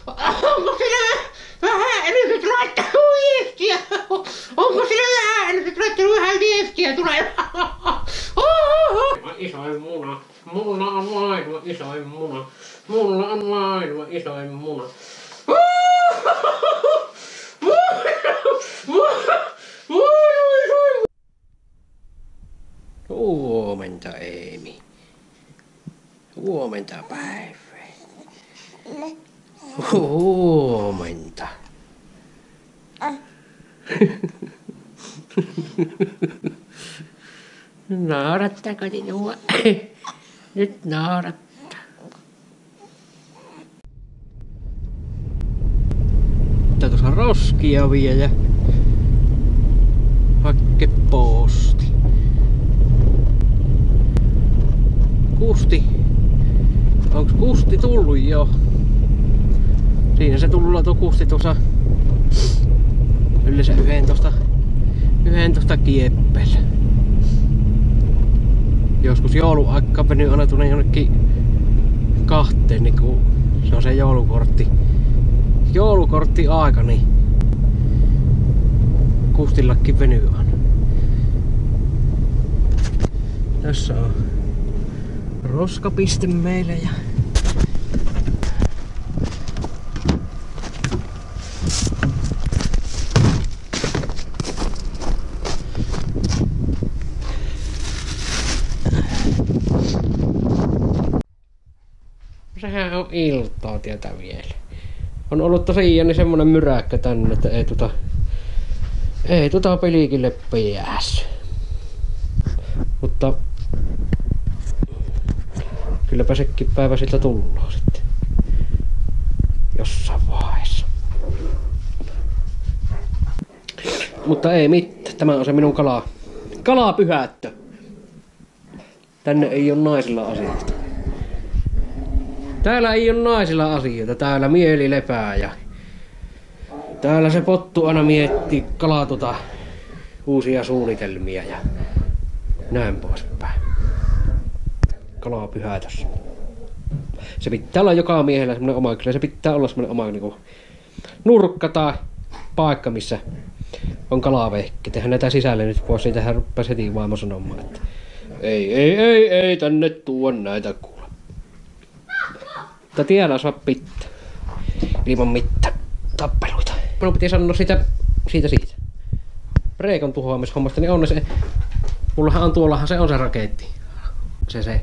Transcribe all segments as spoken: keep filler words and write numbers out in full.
Onko sinä vähän nyt laittanut viestiä? Onko sinä vähän nyt laittanut vähän viestiä tulemaan? Isoin muna. Mulla on maailman isoin muna. Mulla on maailman isoin muna. Huomenta, Eemi. Huomenta, Päivi. Huomenta. Naurattaako sinua? Nyt naurattaa. Pitää tuossa roskia viedä ja hakke posti. Kusti. Onks Kusti tullut jo? Siinä se tullut tuo Kusti tuossa yleensä yhdentoista, yhdentoista kieppellä. Joskus jouluaikaan venyt aina tuonne jonnekin kahteen, niin kun se on se joulukortti. Joulukortti aika, niin Kustillakin venyt aina. Tässä on roskapiste meille ja sehän on iltaa tietä vielä. On ollut tosiaan niin semmonen myräkkä tänne, että ei tuota ei tuota pelikille päässyt. Mutta kylläpä sekin päivä siltä tulloo sitten. Jossain vaiheessa. Mutta ei mitään. Tämä on se minun kala. Kalapyhättö. Tänne ei ole naisilla asioita. Täällä ei ole naisilla asioita. Täällä mieli lepää ja täällä se pottu aina miettii kalaa tota uusia suunnitelmia ja näin poispäin. Kalapyhätössä. Se pitää olla joka miehellä semmonen oma, kyllä se pitää olla semmonen oma niinku nurkka tai paikka, missä on kalavehkki. Tehän näitä sisälle nyt pois, niin tähän ruppaisi heti vaimo sanomaan, että ei, ei, ei, ei tänne tuo näitä kuule. Mutta tiedä saa pitää. Ilman mitään tappeluita. Minun piti sanoa siitä, siitä, siitä. Reikon tuhoamishommasta, niin on se. Mullahan on tuollahan se on se raketti. Se se.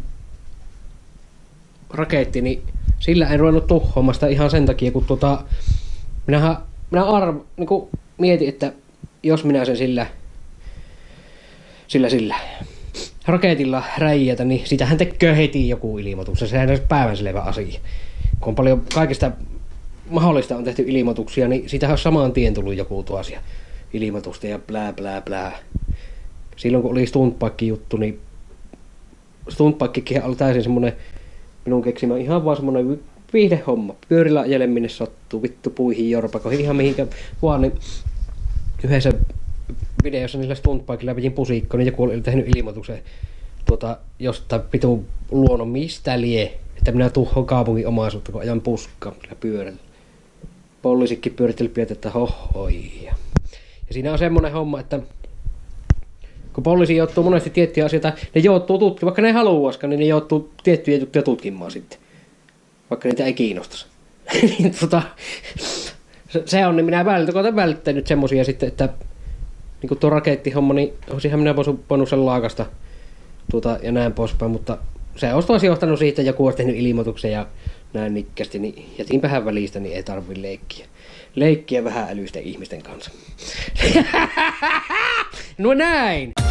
Raketti, niin sillä en ruvennut tuhoamaan sitä ihan sen takia, kun tota minähän, minä arv, niin kuin mietin, että jos minä sen sillä sillä sillä raketilla räijätä, niin sitähän tekee heti joku ilmoitus. Sehän on päivänselvä asia. Kun on paljon kaikista mahdollista on tehty ilmoituksia, niin sitähän on saman tien tullut joku tuo asia ilmoitusta ja blää blää blää. Silloin kun oli Stuntbike juttu, niin Stuntbikekin oli täysin semmonen minun keksimä ihan vaan semmonen viihdehomma. Pyörillä ajele minne sattuu, vittu puihin jorpakoihin, ihan mihinkä vaan, niin yhdessä videossa niillä Stuntbikella pidin pusikko, niin joku oli tehnyt ilmoituksen tuota, jostain pitun luonnon mistä lie, että minä tuhon kaupungin omaisuutta, kun ajan puskaa sillä pyörällä. Poliisikki pyöritteli piirtä, että hohoi. Ja siinä on semmonen homma, että kun poliisi joutuu monesti tiettyjä asioita, ne joutuu tutkimaan, vaikka ne ei haluaisikaan, niin ne joutuu tiettyjä juttuja tutkimaan sitten. Vaikka niitä ei kiinnostaisi. niin, tota, se on, niin minä välttämättä välttänyt semmosia sitten, että niin kuin tuo rakettihomma, niin olisinhan minä voinut sen laakasta tuota, ja näin poispäin, mutta se olisi taas johtanut siitä, että joku olisi tehnyt ilmoituksen ja näin nikkästi, niin jätin vähän välistä, niin ei tarvitse leikkiä. Leikkiä vähän älyisten ihmisten kanssa. No näin!